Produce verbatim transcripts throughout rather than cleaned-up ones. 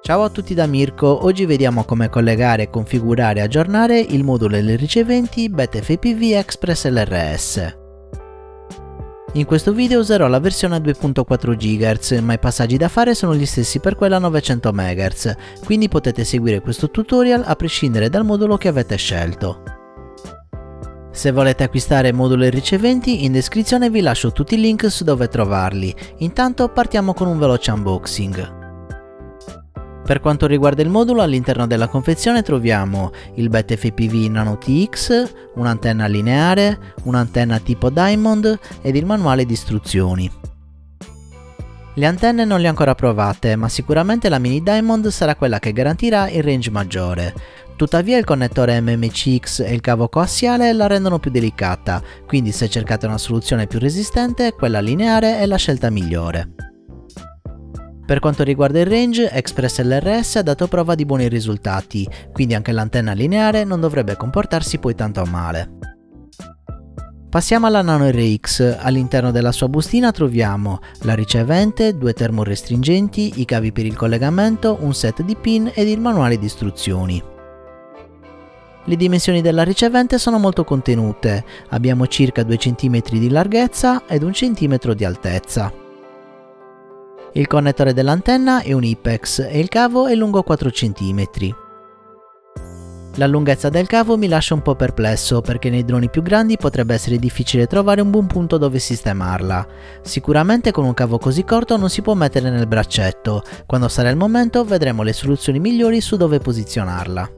Ciao a tutti da Mirko, oggi vediamo come collegare, configurare e aggiornare il modulo L riceventi BetFPV Express L R S. In questo video userò la versione due punto quattro gigahertz, ma i passaggi da fare sono gli stessi per quella novecento megahertz, quindi potete seguire questo tutorial a prescindere dal modulo che avete scelto. Se volete acquistare modulo L riceventi, in descrizione vi lascio tutti i link su dove trovarli. Intanto partiamo con un veloce unboxing. Per quanto riguarda il modulo, all'interno della confezione troviamo il BetFPV Nano T X, un'antenna lineare, un'antenna tipo Diamond ed il manuale di istruzioni. Le antenne non le ho ancora provate, ma sicuramente la Mini Diamond sarà quella che garantirà il range maggiore. Tuttavia il connettore M M C X e il cavo coassiale la rendono più delicata, quindi se cercate una soluzione più resistente, quella lineare è la scelta migliore. Per quanto riguarda il range, Express L R S ha dato prova di buoni risultati, quindi anche l'antenna lineare non dovrebbe comportarsi poi tanto male. Passiamo alla Nano R X. All'interno della sua bustina troviamo la ricevente, due termorestringenti, i cavi per il collegamento, un set di pin ed il manuale di istruzioni. Le dimensioni della ricevente sono molto contenute, abbiamo circa due centimetri di larghezza ed un centimetro di altezza. Il connettore dell'antenna è un IPEX e il cavo è lungo quattro centimetri. La lunghezza del cavo mi lascia un po' perplesso perché nei droni più grandi potrebbe essere difficile trovare un buon punto dove sistemarla. Sicuramente con un cavo così corto non si può mettere nel braccetto, quando sarà il momento vedremo le soluzioni migliori su dove posizionarla.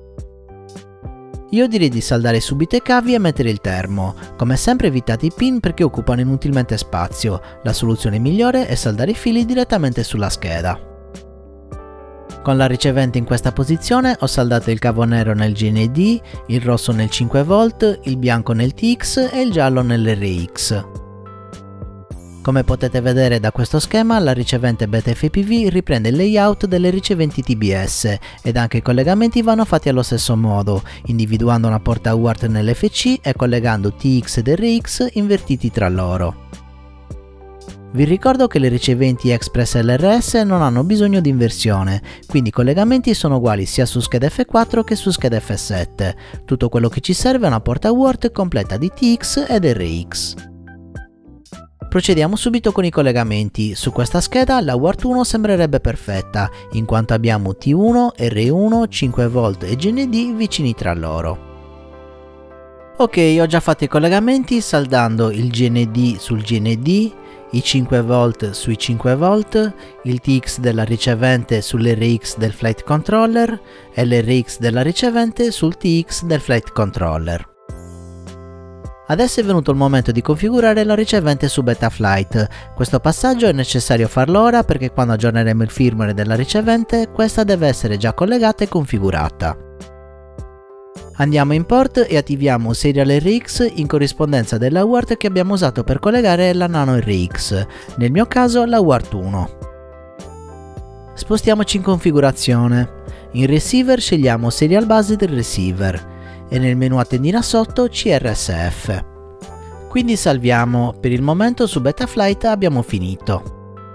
Io direi di saldare subito i cavi e mettere il termo. Come sempre evitate i pin perché occupano inutilmente spazio, la soluzione migliore è saldare i fili direttamente sulla scheda. Con la ricevente in questa posizione ho saldato il cavo nero nel G N D, il rosso nel cinque volt, il bianco nel T X e il giallo nell'R X. Come potete vedere da questo schema, la ricevente BetFPV riprende il layout delle riceventi T B S ed anche i collegamenti vanno fatti allo stesso modo, individuando una porta U A R T nell'F C e collegando T X ed R X invertiti tra loro. Vi ricordo che le riceventi Express L R S non hanno bisogno di inversione, quindi i collegamenti sono uguali sia su scheda F quattro che su scheda F sette. Tutto quello che ci serve è una porta U A R T completa di T X ed R X. Procediamo subito con i collegamenti. Su questa scheda la U A R T uno sembrerebbe perfetta, in quanto abbiamo T uno, R uno, cinque volt e G N D vicini tra loro. Ok, ho già fatto i collegamenti saldando il G N D sul G N D, i cinque volt sui cinque volt, il T X della ricevente sull'R X del Flight Controller e l'R X della ricevente sul T X del Flight Controller. Adesso è venuto il momento di configurare la ricevente su Betaflight. Questo passaggio è necessario farlo ora perché quando aggiorneremo il firmware della ricevente, questa deve essere già collegata e configurata. Andiamo in port e attiviamo Serial R X in corrispondenza della U A R T che abbiamo usato per collegare la Nano R X, nel mio caso la U A R T uno. Spostiamoci in configurazione. In Receiver scegliamo Serial Based Receiver e nel menu a tendina sotto C R S F. Quindi salviamo, per il momento su Betaflight abbiamo finito.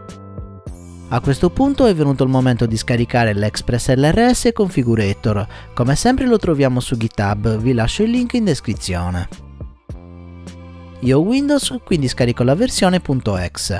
A questo punto è venuto il momento di scaricare l'Express L R S Configurator, come sempre lo troviamo su GitHub, vi lascio il link in descrizione. Io ho Windows, quindi scarico la versione .exe.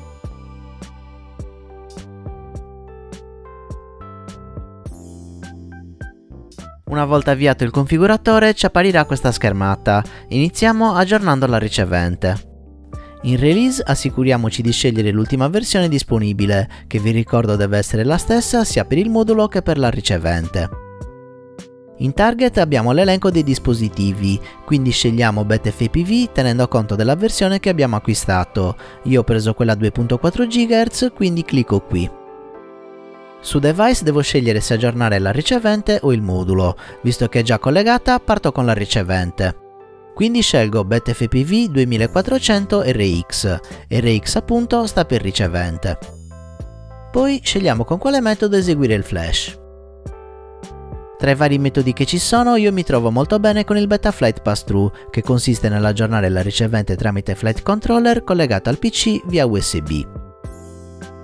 Una volta avviato il configuratore ci apparirà questa schermata. Iniziamo aggiornando la ricevente. In Release assicuriamoci di scegliere l'ultima versione disponibile, che vi ricordo deve essere la stessa sia per il modulo che per la ricevente. In Target abbiamo l'elenco dei dispositivi, quindi scegliamo BetFPV tenendo conto della versione che abbiamo acquistato. Io ho preso quella due punto quattro gigahertz, quindi clicco qui. Su Device devo scegliere se aggiornare la ricevente o il modulo, visto che è già collegata parto con la ricevente. Quindi scelgo BetFPV duemilaquattrocento R X, R X appunto sta per ricevente. Poi scegliamo con quale metodo eseguire il flash. Tra i vari metodi che ci sono io mi trovo molto bene con il Betaflight Pass-Through, che consiste nell'aggiornare la ricevente tramite Flight Controller collegato al P C via U S B.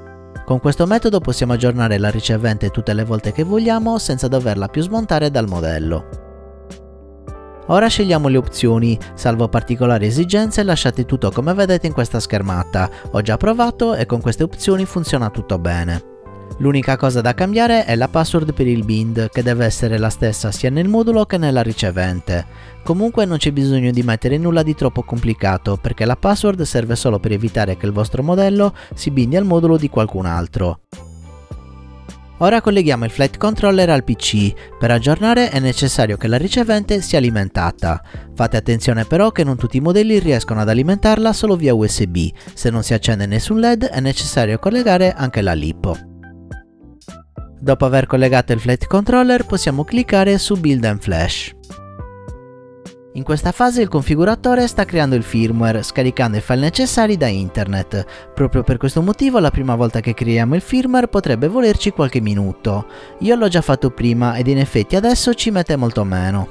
Con questo metodo possiamo aggiornare la ricevente tutte le volte che vogliamo senza doverla più smontare dal modello. Ora scegliamo le opzioni, salvo particolari esigenze lasciate tutto come vedete in questa schermata. Ho già provato e con queste opzioni funziona tutto bene. L'unica cosa da cambiare è la password per il bind, che deve essere la stessa sia nel modulo che nella ricevente. Comunque non c'è bisogno di mettere nulla di troppo complicato, perché la password serve solo per evitare che il vostro modello si bindi al modulo di qualcun altro. Ora colleghiamo il flight controller al P C. Per aggiornare è necessario che la ricevente sia alimentata. Fate attenzione però che non tutti i modelli riescono ad alimentarla solo via U S B. Se non si accende nessun L E D è necessario collegare anche la LiPo. Dopo aver collegato il flight controller possiamo cliccare su Build and Flash. In questa fase il configuratore sta creando il firmware, scaricando i file necessari da internet. Proprio per questo motivo la prima volta che creiamo il firmware potrebbe volerci qualche minuto. Io l'ho già fatto prima ed in effetti adesso ci mette molto meno.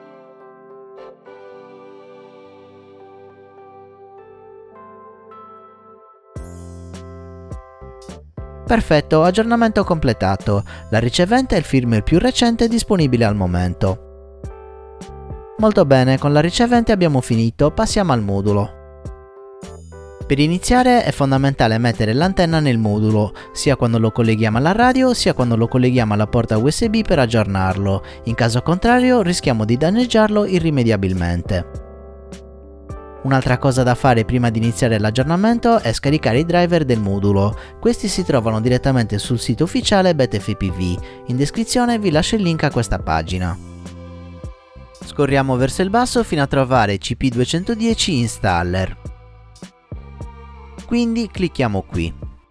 Perfetto, aggiornamento completato. La ricevente è il firmware più recente disponibile al momento. Molto bene, con la ricevente abbiamo finito, passiamo al modulo. Per iniziare è fondamentale mettere l'antenna nel modulo, sia quando lo colleghiamo alla radio sia quando lo colleghiamo alla porta U S B per aggiornarlo, in caso contrario rischiamo di danneggiarlo irrimediabilmente. Un'altra cosa da fare prima di iniziare l'aggiornamento è scaricare i driver del modulo. Questi si trovano direttamente sul sito ufficiale BetFPV. In descrizione vi lascio il link a questa pagina. Scorriamo verso il basso fino a trovare C P duecentodieci Installer. Quindi clicchiamo qui.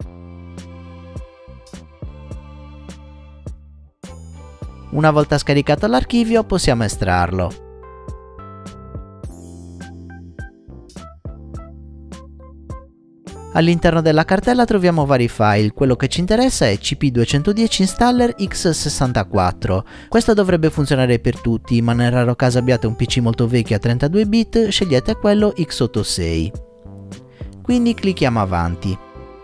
Una volta scaricato l'archivio possiamo estrarlo. All'interno della cartella troviamo vari file, quello che ci interessa è C P duecentodieci Installer X sessantaquattro. Questo dovrebbe funzionare per tutti, ma nel raro caso abbiate un P C molto vecchio a trentadue bit, scegliete quello X ottantasei. Quindi clicchiamo avanti.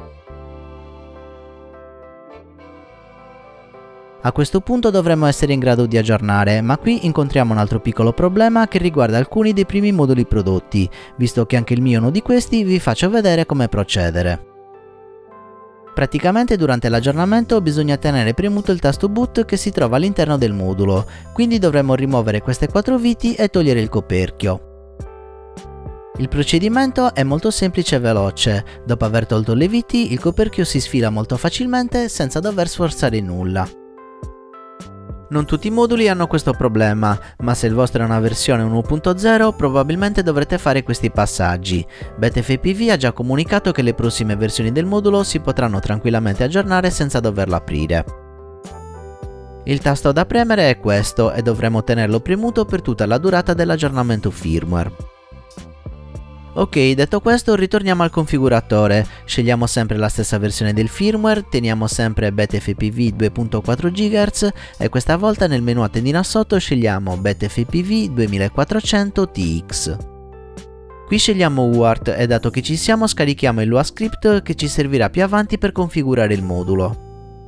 A questo punto dovremmo essere in grado di aggiornare, ma qui incontriamo un altro piccolo problema che riguarda alcuni dei primi moduli prodotti. Visto che anche il mio è uno di questi, vi faccio vedere come procedere. Praticamente durante l'aggiornamento bisogna tenere premuto il tasto boot che si trova all'interno del modulo, quindi dovremo rimuovere queste quattro viti e togliere il coperchio. Il procedimento è molto semplice e veloce. Dopo aver tolto le viti, il coperchio si sfila molto facilmente senza dover sforzare nulla. Non tutti i moduli hanno questo problema, ma se il vostro è una versione uno punto zero probabilmente dovrete fare questi passaggi. BetFPV ha già comunicato che le prossime versioni del modulo si potranno tranquillamente aggiornare senza doverlo aprire. Il tasto da premere è questo e dovremo tenerlo premuto per tutta la durata dell'aggiornamento firmware. Ok, detto questo ritorniamo al configuratore, scegliamo sempre la stessa versione del firmware, teniamo sempre BetFPV due punto quattro gigahertz e questa volta nel menu a tendina sotto scegliamo BetFPV duemilaquattrocento T X. Qui scegliamo U A R T e dato che ci siamo scarichiamo il Lua script che ci servirà più avanti per configurare il modulo.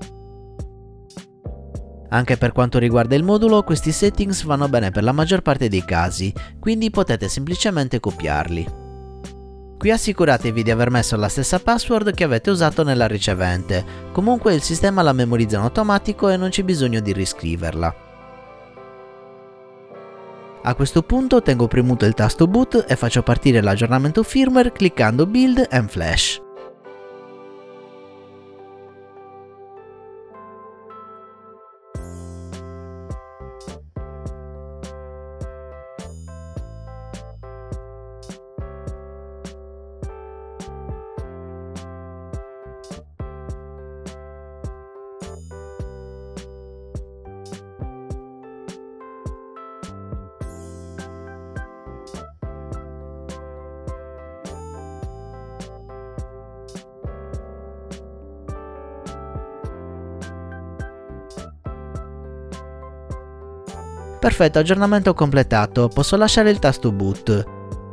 Anche per quanto riguarda il modulo questi settings vanno bene per la maggior parte dei casi, quindi potete semplicemente copiarli. Qui assicuratevi di aver messo la stessa password che avete usato nella ricevente, comunque il sistema la memorizza in automatico e non c'è bisogno di riscriverla. A questo punto tengo premuto il tasto boot e faccio partire l'aggiornamento firmware cliccando Build and Flash. Perfetto, aggiornamento completato, posso lasciare il tasto boot.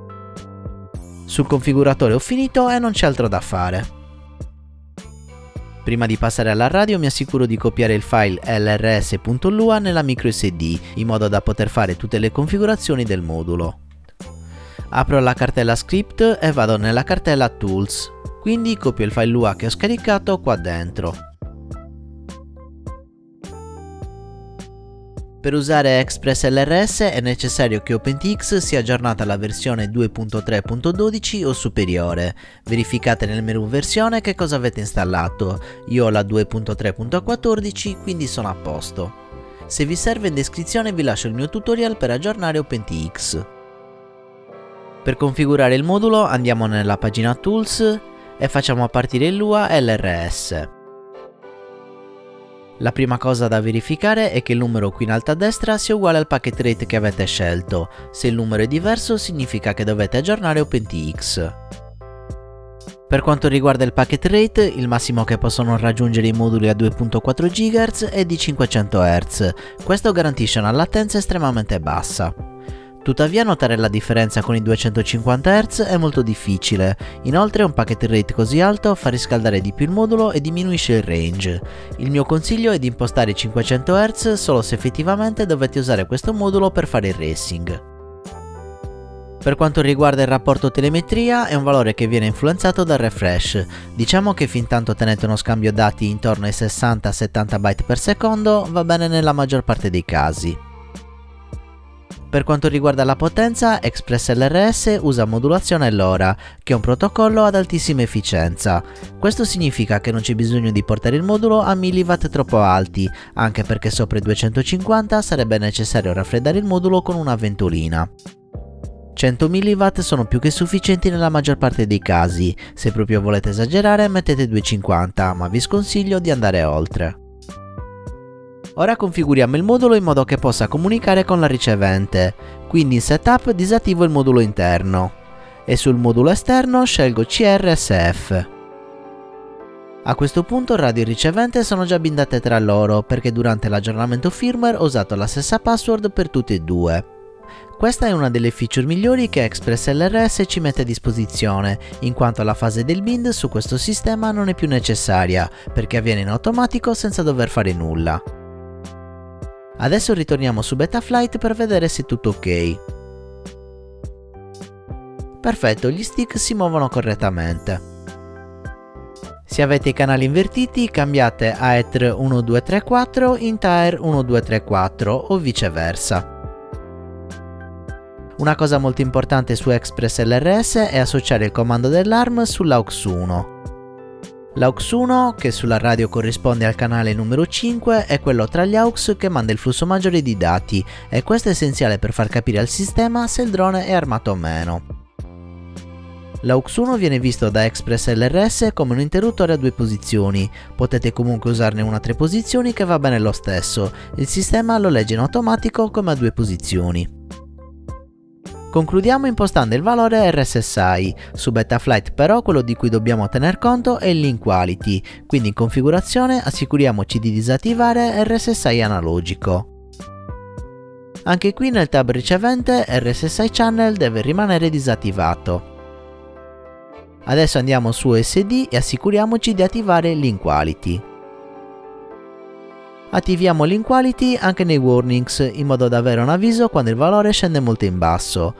Sul configuratore ho finito e non c'è altro da fare. Prima di passare alla radio mi assicuro di copiare il file L R S punto L U A nella micro S D, in modo da poter fare tutte le configurazioni del modulo. Apro la cartella script e vado nella cartella tools, quindi copio il file L U A che ho scaricato qua dentro. Per usare ExpressLRS è necessario che OpenTX sia aggiornata alla versione due punto tre punto dodici o superiore. Verificate nel menu versione che cosa avete installato. Io ho la due punto tre punto quattordici, quindi sono a posto. Se vi serve, in descrizione vi lascio il mio tutorial per aggiornare OpenTX. Per configurare il modulo andiamo nella pagina Tools e facciamo partire il L U A L R S. La prima cosa da verificare è che il numero qui in alto a destra sia uguale al packet rate che avete scelto. Se il numero è diverso significa che dovete aggiornare OpenTX. Per quanto riguarda il packet rate, il massimo che possono raggiungere i moduli a due punto quattro gigahertz è di cinquecento hertz. Questo garantisce una latenza estremamente bassa. Tuttavia notare la differenza con i duecentocinquanta hertz è molto difficile, inoltre un packet rate così alto fa riscaldare di più il modulo e diminuisce il range. Il mio consiglio è di impostare i cinquecento hertz solo se effettivamente dovete usare questo modulo per fare il racing. Per quanto riguarda il rapporto telemetria è un valore che viene influenzato dal refresh, diciamo che fintanto tenete uno scambio dati intorno ai sessanta settanta byte per secondo va bene nella maggior parte dei casi. Per quanto riguarda la potenza, ExpressLRS usa modulazione LoRa, che è un protocollo ad altissima efficienza. Questo significa che non c'è bisogno di portare il modulo a milliwatt troppo alti, anche perché sopra i duecentocinquanta sarebbe necessario raffreddare il modulo con una ventolina. cento milliwatt sono più che sufficienti nella maggior parte dei casi, se proprio volete esagerare mettete duecentocinquanta, ma vi sconsiglio di andare oltre. Ora configuriamo il modulo in modo che possa comunicare con la ricevente, quindi in Setup disattivo il modulo interno e sul modulo esterno scelgo C R S F. A questo punto radio e ricevente sono già bindate tra loro perché durante l'aggiornamento firmware ho usato la stessa password per tutte e due. Questa è una delle feature migliori che ExpressLRS ci mette a disposizione, in quanto la fase del bind su questo sistema non è più necessaria perché avviene in automatico senza dover fare nulla. Adesso ritorniamo su Betaflight per vedere se è tutto ok. Perfetto, gli stick si muovono correttamente. Se avete i canali invertiti cambiate Aether uno due tre quattro in Thaer uno due tre quattro o viceversa. Una cosa molto importante su ExpressLRS è associare il comando dell'A R M sull'A U X uno. L'A U X uno, che sulla radio corrisponde al canale numero cinque, è quello tra gli A U X che manda il flusso maggiore di dati e questo è essenziale per far capire al sistema se il drone è armato o meno. L'A U X uno viene visto da ExpressLRS come un interruttore a due posizioni, potete comunque usarne una a tre posizioni che va bene lo stesso, il sistema lo legge in automatico come a due posizioni. Concludiamo impostando il valore R S S I, su Betaflight però quello di cui dobbiamo tener conto è il link quality, quindi in configurazione assicuriamoci di disattivare R S S I analogico. Anche qui nel tab ricevente R S S I channel deve rimanere disattivato. Adesso andiamo su O S D e assicuriamoci di attivare link quality. Attiviamo link quality anche nei warnings in modo da avere un avviso quando il valore scende molto in basso.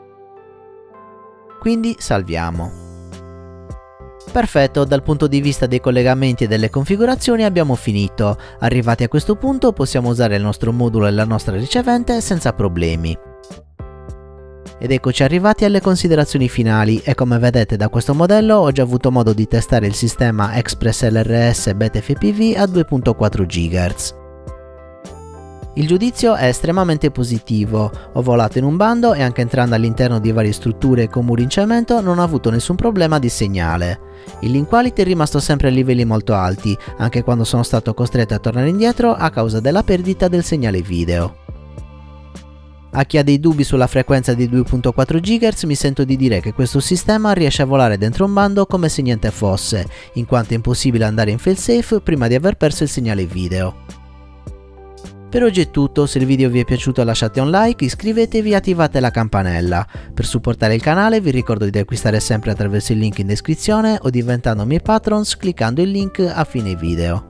Quindi salviamo. Perfetto, dal punto di vista dei collegamenti e delle configurazioni abbiamo finito. Arrivati a questo punto possiamo usare il nostro modulo e la nostra ricevente senza problemi. Ed eccoci arrivati alle considerazioni finali e come vedete da questo modello ho già avuto modo di testare il sistema ExpressLRS BetaFPV a due punto quattro gigahertz. Il giudizio è estremamente positivo, ho volato in un bando e anche entrando all'interno di varie strutture con muri in cemento non ho avuto nessun problema di segnale. Il link quality è rimasto sempre a livelli molto alti, anche quando sono stato costretto a tornare indietro a causa della perdita del segnale video. A chi ha dei dubbi sulla frequenza di due punto quattro gigahertz mi sento di dire che questo sistema riesce a volare dentro un bando come se niente fosse, in quanto è impossibile andare in failsafe prima di aver perso il segnale video. Per oggi è tutto, se il video vi è piaciuto lasciate un like, iscrivetevi e attivate la campanella. Per supportare il canale vi ricordo di acquistare sempre attraverso il link in descrizione o diventando miei patrons cliccando il link a fine video.